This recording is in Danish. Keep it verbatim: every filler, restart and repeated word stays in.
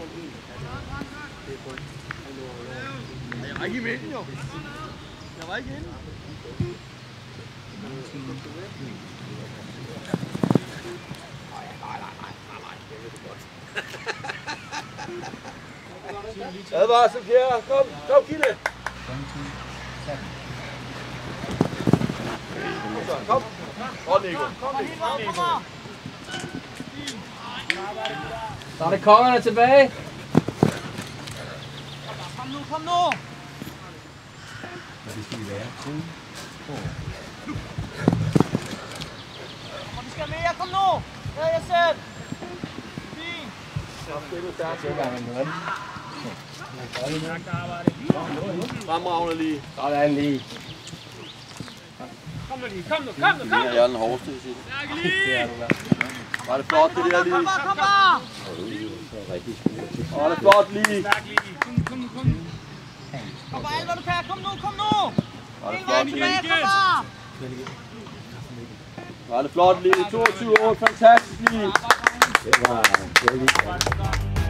Jeg var ikke i midten, jo. Jeg var ikke inde. Nej, nej, nej, nej, nej, det er det godt. Advarsel, Pierre. Kom, kom, Kille. Kom. Kom, Nico. Kom, Nico. Så er det kongerne tilbage. Kom nu, kom nu. Hvad skal vi være? Kom, vi skal mere. Kom nu. Ja, jeg selv. Fint. Fremragende lige. Sådan lige. Kom nu lige, kom nu, kom nu, kom nu. Jeg er den hårdeste, jeg siger. Det er du da. Var det flot, det der lige? Kom bare, kom bare. Var det flot lige? Kom, kom, kom. Kom bare alt, hvad du kan. Kom nu, kom nu. Var det flot lige? Kom bare. Var det flot lige? toogtyve otte, fantastisk lige. Det var det var lige.